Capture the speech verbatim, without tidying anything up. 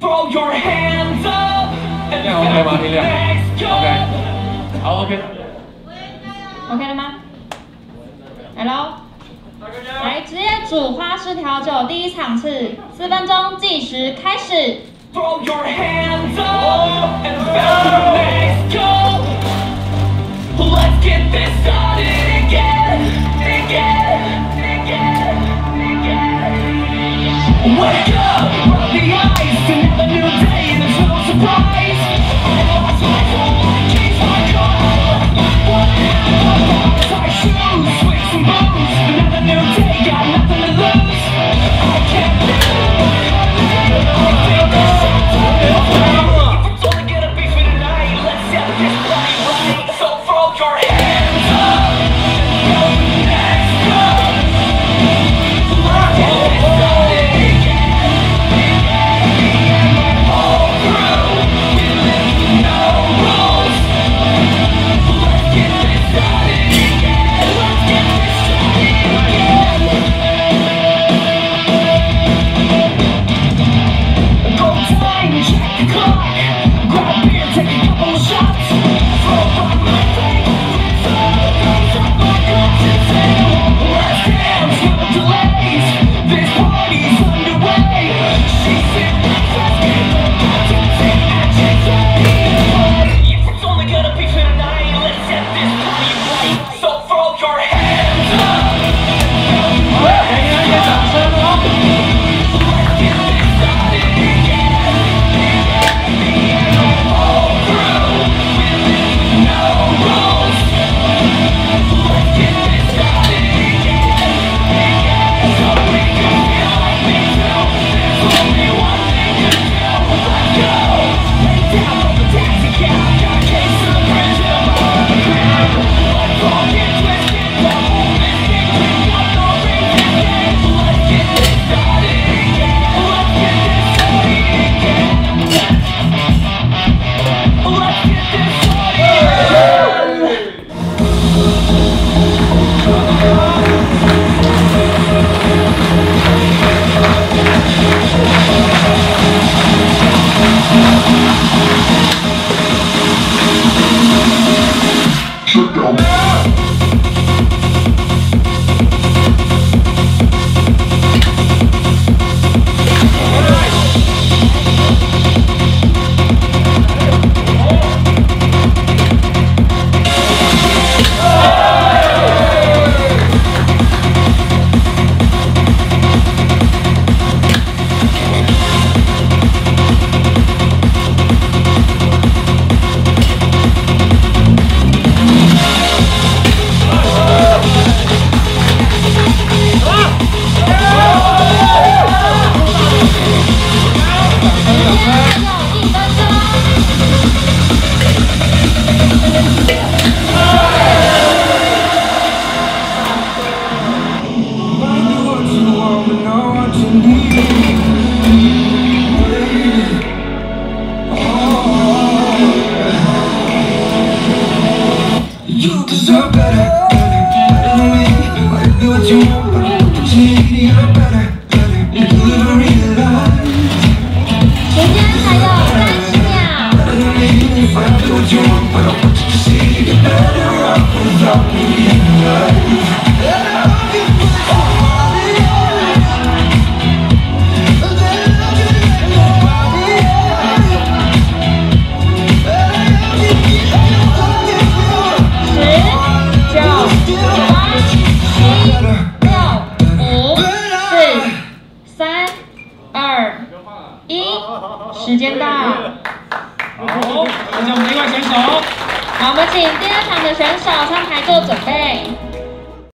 Throw your hands up. 这样 OK 吗？力量 ？OK， 好 OK。OK 了吗？来喽！来，职业组花式调酒第一场次，四分钟计时开始。 Throw your hands up and let's go. Let's get this started again, again, again, again. Wake up, rub the eyes, another new day, and there's no surprise. I lost my home, changed my car. What happened? I shoes, switch some booze. Another new day, got nothing to lose. I can't live. It's only gonna be for tonight. Let's set this party right. So throw your hands up. Let's go. Let's get this started again. My whole crew, we live with no rules. Let's get this started again. Let's get this started again. Go time, check the clock. Grab a beer, take a couple of shots. Throw back my face, raise up my glass and say, let's dance, no delays. This party's underway. She's in breakfast, get the dancing and she's ready. If it's only gonna be for tonight, let's set this party right. So throw your hands up. Let's get this started again. My whole crew, we live with no rules. Let's get this started again. So we can feel like we do. There's only one thing to do. Let's go. Lay down on the taxi cab. Got a case of the bridge and I'm on the ground. Let's all get twisted. The whole mystic. We got no reason. Let's get this started again. Let's get this started again. Let's get this started. You deserve better, better than me. Might be what you want, but what you need, you're better, better. You never realize. 时间还有三十秒。 Better than me, if I do what you want, but I want you to see. You're better off without me in your life. Better off you put somebody else. Better off you let nobody else. Better off you keep your love. 十、九、八、七、六、五、四、三、二、一，时间到。 好，有请我们的另外选手。 好，我们请第二场的选手上台做准备。